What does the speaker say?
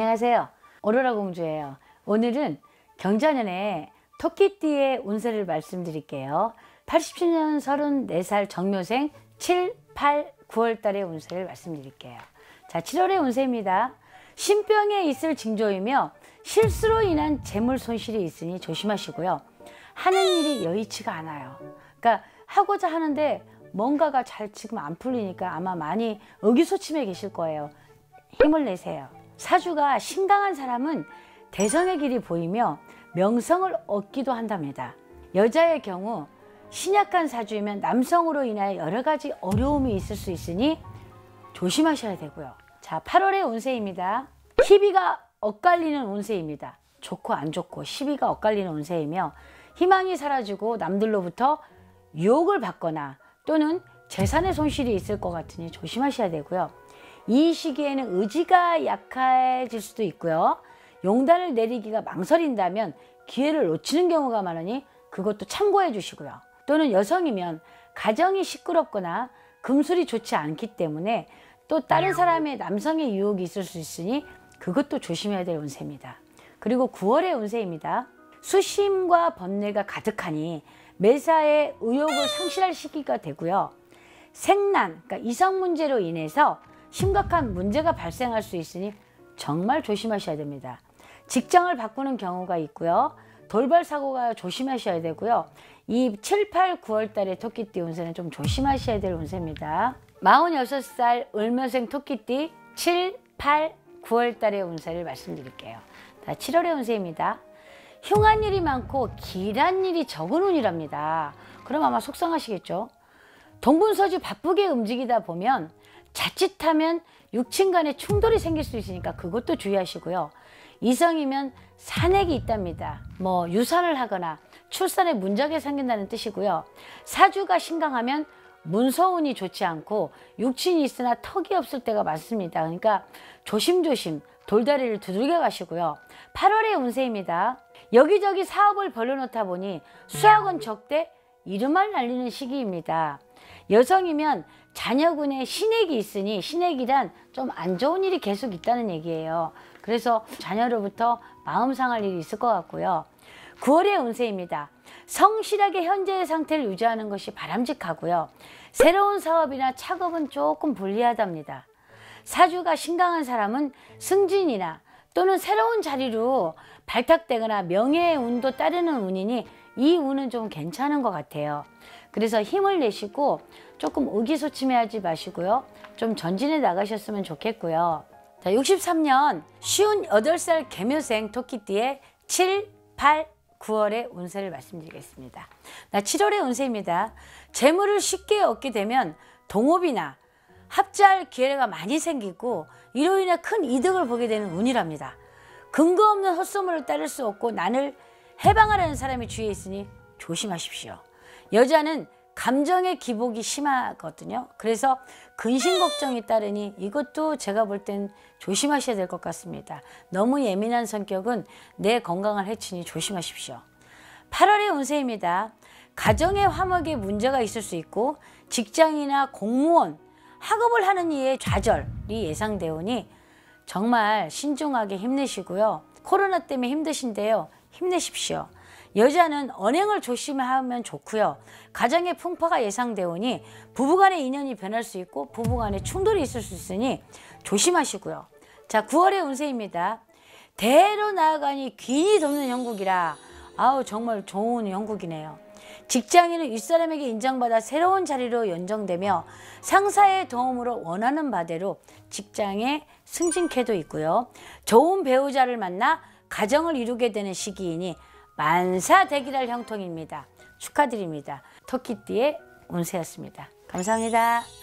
안녕하세요. 오로라 공주예요. 오늘은 경자년의 토끼띠의 운세를 말씀드릴게요. 87년 34살 정묘생 7, 8, 9월 달의 운세를 말씀드릴게요. 자, 7월의 운세입니다. 신병에 있을 징조이며 실수로 인한 재물 손실이 있으니 조심하시고요. 하는 일이 여의치가 않아요. 그러니까 하고자 하는데 뭔가가 잘 지금 안 풀리니까 아마 많이 의기소침해 계실 거예요. 힘을 내세요. 사주가 신강한 사람은 대성의 길이 보이며 명성을 얻기도 한답니다. 여자의 경우 신약한 사주이면 남성으로 인하여 여러 가지 어려움이 있을 수 있으니 조심하셔야 되고요. 자, 8월의 운세입니다. 희비가 엇갈리는 운세입니다. 좋고 안 좋고 시비가 엇갈리는 운세이며 희망이 사라지고 남들로부터 유혹을 받거나 또는 재산의 손실이 있을 것 같으니 조심하셔야 되고요. 이 시기에는 의지가 약해질 수도 있고요. 용단을 내리기가 망설인다면 기회를 놓치는 경우가 많으니 그것도 참고해 주시고요. 또는 여성이면 가정이 시끄럽거나 금술이 좋지 않기 때문에 또 다른 사람의 남성의 유혹이 있을 수 있으니 그것도 조심해야 될 운세입니다. 그리고 9월의 운세입니다. 수심과 번뇌가 가득하니 매사에 의욕을 상실할 시기가 되고요. 생난, 그러니까 이성 문제로 인해서 심각한 문제가 발생할 수 있으니 정말 조심하셔야 됩니다. 직장을 바꾸는 경우가 있고요. 돌발 사고가 조심하셔야 되고요. 이 7, 8, 9월 달의 토끼띠 운세는 좀 조심하셔야 될 운세입니다. 46살 을묘생 토끼띠 7, 8, 9월 달의 운세를 말씀드릴게요. 자, 7월의 운세입니다. 흉한 일이 많고 길한 일이 적은 운이랍니다. 그럼 아마 속상하시겠죠? 동분서주 바쁘게 움직이다 보면 자칫하면 육친 간에 충돌이 생길 수 있으니까 그것도 주의하시고요. 이성이면 산액이 있답니다. 뭐 유산을 하거나 출산에 문제가 생긴다는 뜻이고요. 사주가 신강하면 문서운이 좋지 않고 육친이 있으나 턱이 없을 때가 많습니다. 그러니까 조심조심 돌다리를 두들겨 가시고요. 8월의 운세입니다. 여기저기 사업을 벌려놓다 보니 수학은 적대 이름을 날리는 시기입니다. 여성이면 자녀군에 신액이 있으니 신액이란 좀 안 좋은 일이 계속 있다는 얘기예요. 그래서 자녀로부터 마음 상할 일이 있을 것 같고요. 9월의 운세입니다. 성실하게 현재의 상태를 유지하는 것이 바람직하고요. 새로운 사업이나 착업은 조금 불리하답니다. 사주가 신강한 사람은 승진이나 또는 새로운 자리로 발탁되거나 명예의 운도 따르는 운이니 이 운은 좀 괜찮은 것 같아요. 그래서 힘을 내시고 조금 의기소침해하지 마시고요. 좀 전진해 나가셨으면 좋겠고요. 자, 63년 58살 개묘생 토끼띠의 7, 8, 9월의 운세를 말씀드리겠습니다. 7월의 운세입니다. 재물을 쉽게 얻게 되면 동업이나 합자할 기회가 많이 생기고 이로 인해 큰 이득을 보게 되는 운이랍니다. 근거 없는 헛소문을 따를 수 없고 난을 해방하려는 사람이 주위에 있으니 조심하십시오. 여자는 감정의 기복이 심하거든요. 그래서 근심 걱정이 따르니 이것도 제가 볼 땐 조심하셔야 될 것 같습니다. 너무 예민한 성격은 내 건강을 해치니 조심하십시오. 8월의 운세입니다. 가정의 화목에 문제가 있을 수 있고 직장이나 공무원, 학업을 하는 이의 좌절이 예상되오니 정말 신중하게 힘내시고요. 코로나 때문에 힘드신데요. 힘내십시오. 여자는 언행을 조심하면 좋고요. 가정의 풍파가 예상되오니 부부간의 인연이 변할 수 있고 부부간의 충돌이 있을 수 있으니 조심하시고요. 자, 9월의 운세입니다. 대로 나아가니 귀인이 돕는 형국이라 아우 정말 좋은 형국이네요. 직장인은 윗사람에게 인정받아 새로운 자리로 연정되며 상사의 도움으로 원하는 바대로 직장에 승진케도 있고요. 좋은 배우자를 만나 가정을 이루게 되는 시기이니 만사대기랄 형통입니다. 축하드립니다. 토끼띠의 운세였습니다. 감사합니다.